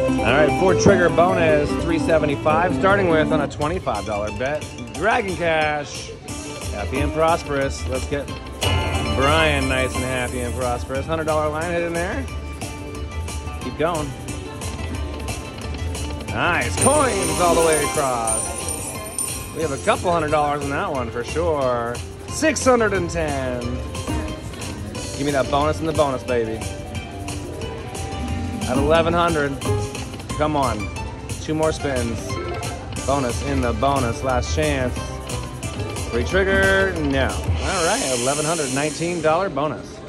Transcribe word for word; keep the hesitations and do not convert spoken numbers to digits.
All right, four trigger bonus, three seventy-five, starting with on a twenty-five dollar bet. Dragon Cash, happy and prosperous. Let's get Brian nice and happy and prosperous. one hundred dollar line hit in there. Keep going. Nice, coins all the way across. We have a couple hundred dollars in that one for sure. six hundred ten. Give me that bonus in the bonus, baby. At eleven hundred. Come on. Two more spins. Bonus in the bonus. Last chance. Free trigger. No. All right. eleven hundred nineteen dollar bonus.